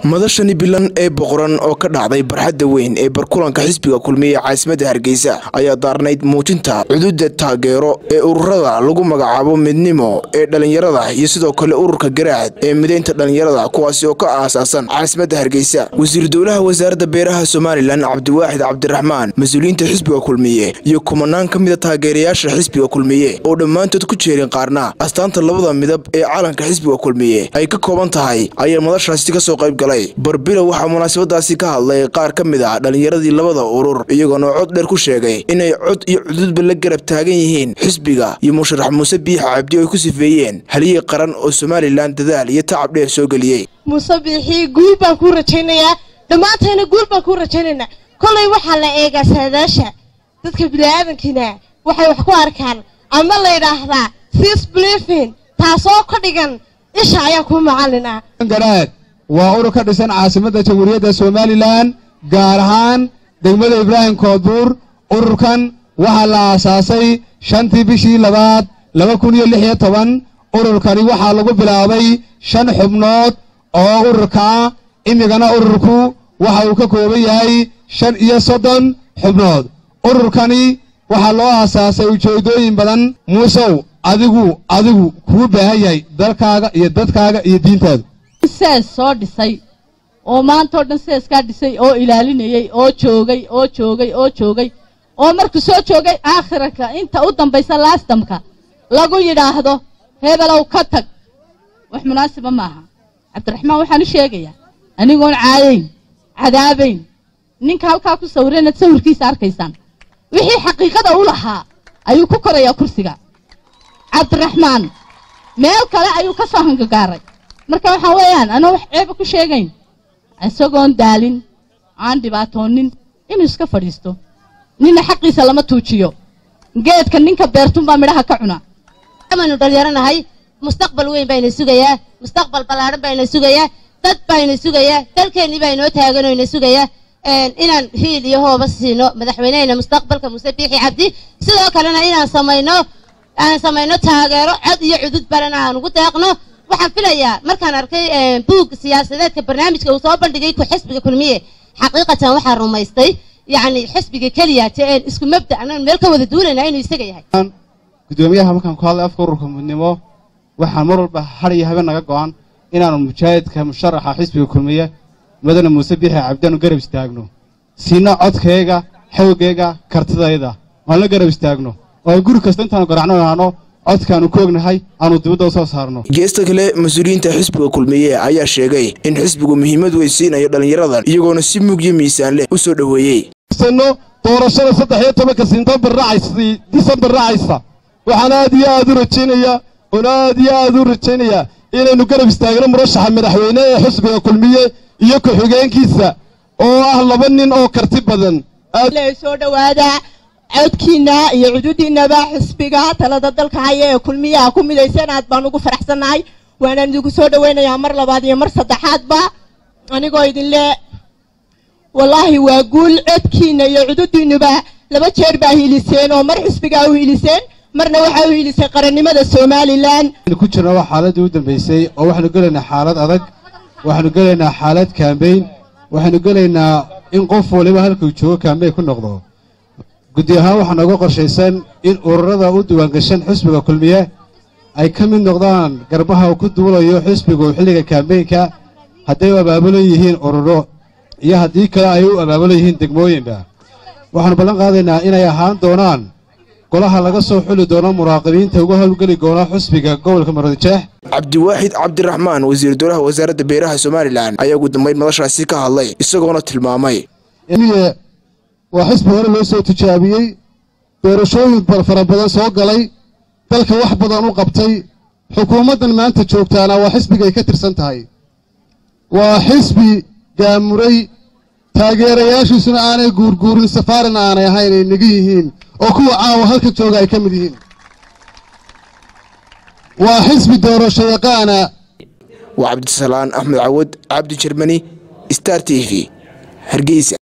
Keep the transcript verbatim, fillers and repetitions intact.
madashani bilan ee boqoran oo ka dhacday barxadda weyn ee barkulanka xisbiga kulmiye caasimadda Hargeysa ayaa daarnayd muujinta xuduudda taageero ee ururada lagu magacaabo midnimo ee dhalinyarada iyo sidoo kale ururka Garaad ee mideynta dhalinyarada kuwaas oo ka aasaasan caasimadda Hargeysa. wasiir dowlaha wasaaradda beeraha Soomaaliland Cabdiwaaxid Cabdiraxmaan, mas'uuliyiinta xisbiga kulmiye iyo kumanaan ka mid ah taageerayaasha xisbiga kulmiye oo dhammaantood ku jeerin qaarna astaanta labada midab ee calanka xisbiga kulmiye ay ka kooban tahay ayaa madashaasi ka soo qayb galay. Barbilo waxa munaasabadaasi ka hadlay qaar ka mid ah dhalinyaradii labada urur iyagoo cod dheer ku sheegay inay cod iyo cududba la garab taagan yihiin xisbiga iyo musharax Muuse Biixi Cabdi oo ku sifeeyeen haliyey qaran oo Soomaaliland dadaal iyo tacab dheer soo galiyay. Muuse Biixi guul baan ku rajaynayaa, dhamaanteena guul baan ku rajaynaynaa. Kolay waxa la eegaa saadaasha dadka bini'aadamkina waxay wax ku arkaan ama la yiraahdaa sis believing taasoo ka dhigan isha ayaa ku macalina. Garaad waa urur ka dhisan caasimadda Jamhuuriyadda Soomaaliland gaar ahaan degmada Ibraahim Koodbuur. ururkan waxa la aasaasay shantii bishii labaad laba kun iyo lix iyo toban. ururkani waxa lagu bilaabay shan xubnood oo ururka imigana ururku waxa uu ka kooban yahay shan iyo soddon xubnood. ururkani waxa loo aasaasay ujeedooyin badan. Muusow adigu adigu ku baahan yahay dalkaaga iyo dadkaaga iyo diintaada sees soo dhisay oo maanta oo dhan sees ka dhisay oo ilaalinayay oo joogay oo joogay oo joogay oo markuu soo joogay aakhirka inta u dambaysa laastamka lagu yiraahdo hebelow ka tag wax munaasaba maaha. Cabdiraxmaan waxaan u sheegayaa anigoon caadeyn cadaabeyn ninka halka ku sawirana sawirkiisa arkaysaan wixii xaqiiqada u lahaa ayuu ku korayaa kursiga. Cabdiraxmaan meel kale ayuu ka soo hangagaaray marka waxa weeyaan ana wax ceeb ku sheegayn isagoon daalin aan dhibaatoonin inuu iska fadhiisto. nina xaqiisa lama tuujiyo geedka ninka beertun baa midhaha ka cuna. Amanu dhalinyaranahay mustaqbal weyn bayna sugayaa, mustaqbal balaaran bayna sugayaa, dad bayna sugayaa, dalkeeni bayna taaganayna sugayaa een inaan hiil iyo hooba siino madaxweynaha mustaqbalka Muuse Biixi Cabdi sidoo kalena inaan sameeyno aan sameeyno taageero cad iyo cudud barana aan ugu deeqno. waxaan filayaa markaan arkay buug siyaasadeedka barnaamijka uu soo bandhigay ku xisbiga kulmiye xaqiiqatan waxa rumaystay yani xisbiga kaliya teen isku mabda aan meel ka wada duulayna inuu isaga yahay. gudoomiyaha markaan ku hadlay afka ururka midnimo waxaan mar walba har iyo habeen naga go'an inaanu mujaahidka musharaxa xisbiga kulmiye madana Muuse Biixi Cabdi aanu garab istaagno siina codkayga xoogayga kartidayda aan la garab istaagno oo guri kasta intaan garaacno codkaanu ku ognahay aanu dibadda soo saarno. geesta kale mas'uuliyiinta xisbiga kulmiye ayaa sheegay in xisbigu muhiimad weyn siinayo dhalinyarada iyagoona si mug iyo miisaan leh u soo dhaweeyay. sano doorashada saddex iyo toban December raacay December raacaysa waxaan aad iyo aad u rajaynayaa oo aad iyo aad u rajaynayaa inaynu garab istaagno murashaxa madaxweyne ee xisbiga kulmiye iyo ku xigeenkiisa oo ah laba nin oo karti badan. aad la soo dhawaada codkiina iyo cududiinaba xisbiga talada dalka haya ee kulmiyaha ku midaysan aad baan ugu faraxsanahay. waana idinku soo dhaweynayaa mar labaad iyo mar saddexaadba anigoo idin le wallahi waa guul codkiina iyo cududiinuba laba jeer baa hiiliseen oo mar xisbiga u hiiliseen marna waxa uu hiilisay qarannimada Soomaaliland. ku jirno wax xaalad u dambeysay oo waxaanu galeynaa xaalad adag, waxaanu galeynaa xaalad campaign, waxaanu galeynaa in qof waliba halkuu joogo campaign ku noqdo. guddi ahaan waxaan uga qorshaysan in ururada u diiwaan gashan xisbiga kulmiye ay ka mid noqdaan garbaha uu ku duulayo xisbigu xilliga campaign-ka hadday u abaabulan yihiin ururo iyo haddii kale ay u abaabulan yihiin degmooyinba. waxaanu ballan qaadaynaa inay ahaan doonaan golaha laga soo xuli doono muraaqibiinta uga howlgeli doona xisbiga gobolka Maroodijeex. Cabdiwaaxid Cabdiraxmaan, wasiir dowlaha wasaaradda beeraha Soomaaliland ayaa ugu dambeyn madashaasi ka hadlay isagoona tilmaamay waa xisbi hore loo soo tijaabiyey doorashooyin fara badan soo galay dalka wax badan u qabtay. xukuumaddan maanta joogtaana waa xisbiga ay ka tirsan tahay. waa xisbi gaamuray taageerayaashiisuna aanay guurguurin safaarina aanay ahayn ay naga yihiin oo kuwa caawa halka jooga ay ka mid yihiin. waa xisbi doorasho yaqaana. waa Cabdisalaan Axmed Cawad Cabdi Jermani Star T V Hargeysa.